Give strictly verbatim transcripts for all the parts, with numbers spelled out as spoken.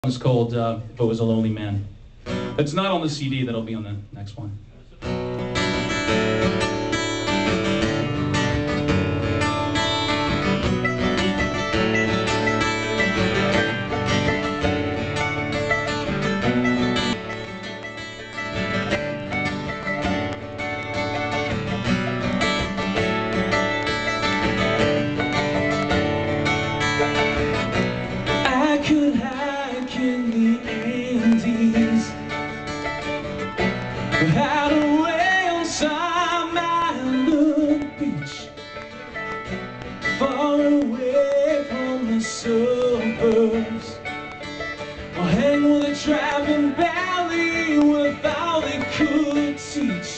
It's called uh, If I Was a Lonely Man. It's not on the C D, that'll be on the next one. I could hike in the Andes, hide away on some island beach, far away from the suburbs, or hang with a traveling valley with all they could teach.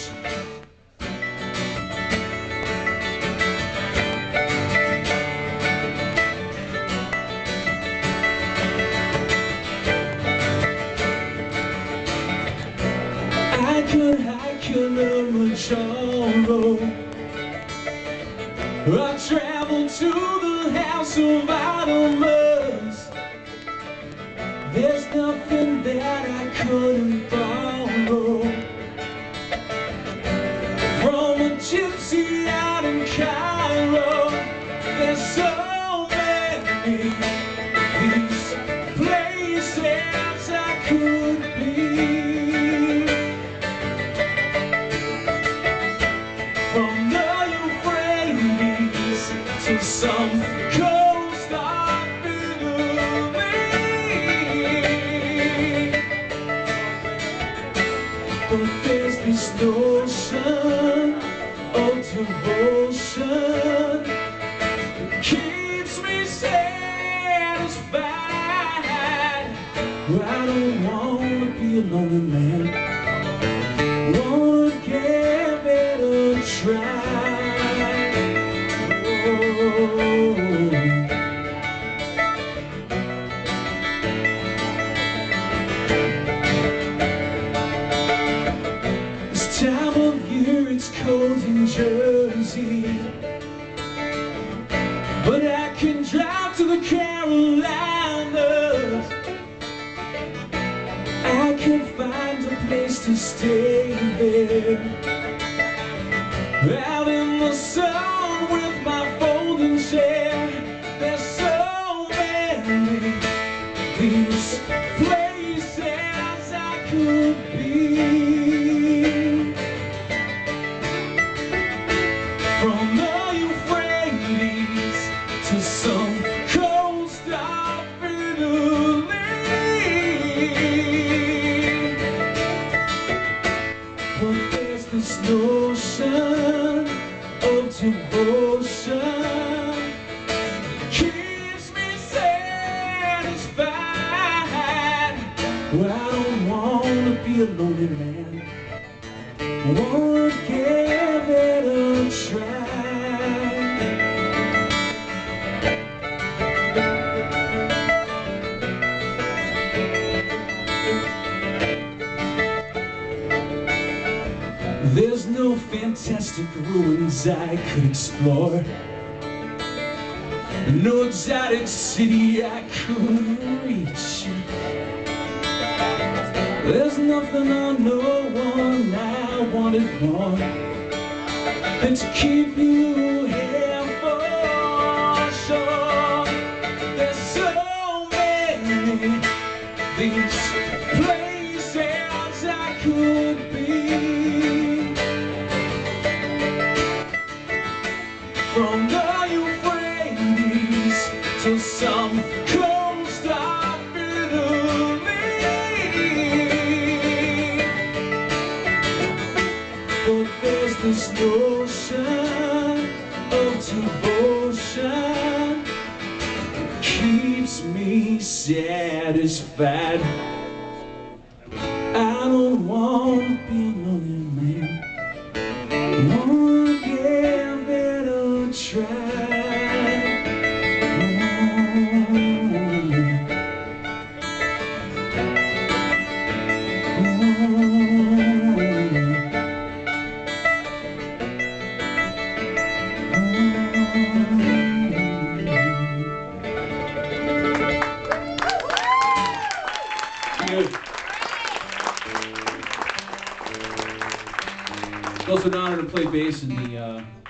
I could hike Kilimanjaro, I traveled to the house of Ottomans. There's nothing that I couldn't borrow from a gypsy out in Cairo. There's so many these places I could be. From the Euphrates to some coast of Italy, but there's this notion of devotion that keeps me satisfied. I don't want to be a lonely man, wanna give it a try. Oh. This time of year it's cold in Jersey, but I can drive to the Carolinas. I can find a place to stay there, out in the sun with my folding chair. There's so many these places I could be. From the Euphrates to some coast of Italy, but there's this notion of devotion keeps me satisfied. Well, I don't want to be a lonely man, I want to give it a try. There's no fantastic ruins I could explore, no exotic city I couldn't reach. There's nothing or no one I wanted more than to keep you here for sure. There's so many these places I could be. From the Euphrates to some coast of Italy, but there's this notion of devotion keeps me satisfied. I don't want to be a lonely man, I want to give it a try. good. It's also an honor to play bass in the uh,